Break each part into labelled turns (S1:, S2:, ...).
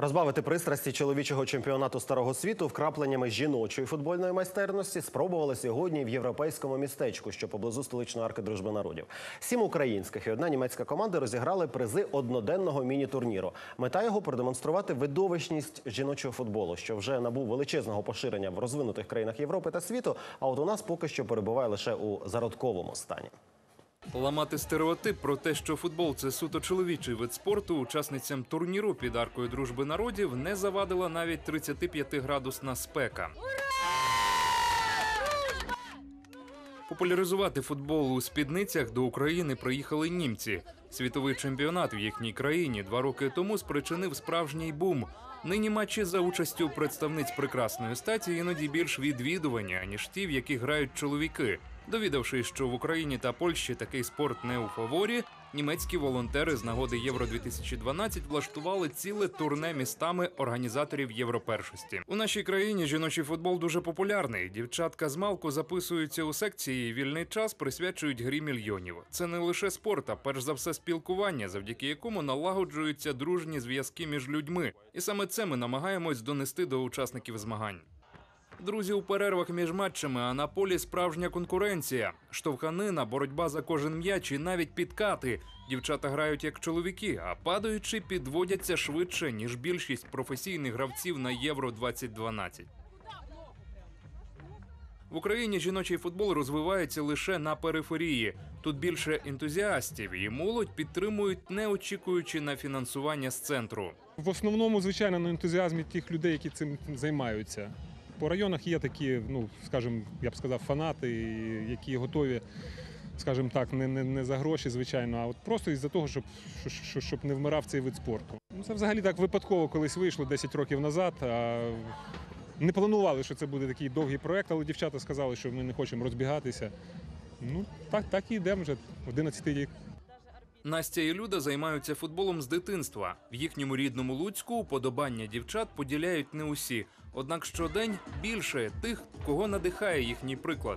S1: Розбавити пристрасті чоловічого чемпіонату Старого світу вкрапленнями жіночої футбольної майстерності спробували сьогодні в європейському містечку, що поблизу столичної арки Дружби народів. 7 українських і 1 німецька команди розіграли призи одноденного міні-турніру. Мета його – продемонструвати видовищність жіночого футболу, що вже набув величезного поширення в розвинутих країнах Європи та світу, а от у нас поки що перебуває лише у зародковому стані.
S2: Ламати стереотип про те, що футбол – це суто чоловічий вид спорту, учасницям турніру під аркою Дружби народів не завадила навіть 35-градусна спека. Популяризувати футбол у спідницях до України приїхали німці. Світовий чемпіонат в їхній країні 2 роки тому спричинив справжній бум. Нині матчі за участю представниць прекрасної статі іноді більш відвідувані, аніж ті, в яких грають чоловіки. Довідавшись, що в Україні та Польщі такий спорт не у фаворі, німецькі волонтери з нагоди Євро-2012 влаштували ціле турне містами організаторів Європершості. У нашій країні жіночий футбол дуже популярний. Дівчатка змалку записуються у секції і вільний час присвячують грі мільйонів. Це не лише спорт, а перш за все спілкування, завдяки якому налагоджуються дружні зв'язки між людьми. І саме це ми намагаємось донести до учасників змагань. Друзі у перервах між матчами, а на полі справжня конкуренція. Штовханина, боротьба за кожен м'яч і навіть підкати. Дівчата грають як чоловіки, а падаючи підводяться швидше, ніж більшість професійних гравців на Євро-2012. В Україні жіночий футбол розвивається лише на периферії. Тут більше ентузіастів, і молодь підтримують, не очікуючи на фінансування з центру.
S3: В основному, звичайно, на ентузіазмі тих людей, які цим займаються. По районах є такі, скажімо, я б сказав, фанати, які готові, скажімо так, не за гроші, звичайно, а от просто із-за того, щоб не вмирав цей вид спорту. Це взагалі так випадково колись вийшло 10 років назад. Не планували, що це буде такий довгий проєкт, але дівчата сказали, що ми не хочемо розбігатися. Так і йдемо вже 11-й рік.
S2: Настя і Люда займаються футболом з дитинства. В їхньому рідному Луцьку уподобання дівчат поділяють не усі. Однак щодень більше тих, кого надихає їхній приклад.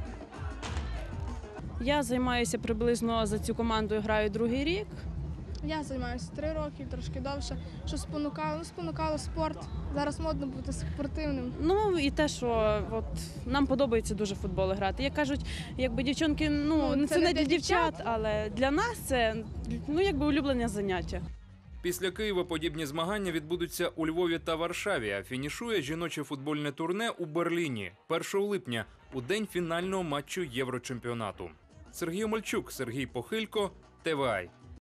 S4: Я займаюся приблизно за цю команду, граю 2-й рік.
S5: Я займаюся 3 роки, трошки довше. Що спонукало? Спонукало спорт. Зараз модно бути спортивним.
S4: І те, що нам подобається дуже в футбол грати. Як кажуть, якби дівчонки, це не для дівчат, але для нас це улюблене заняття.
S2: Після Києва подібні змагання відбудуться у Львові та Варшаві, а фінішує жіноче футбольне турне у Берліні 1 липня, у день фінального матчу Єврочемпіонату. Сергій Омельчук, Сергій Похилько, ТВА.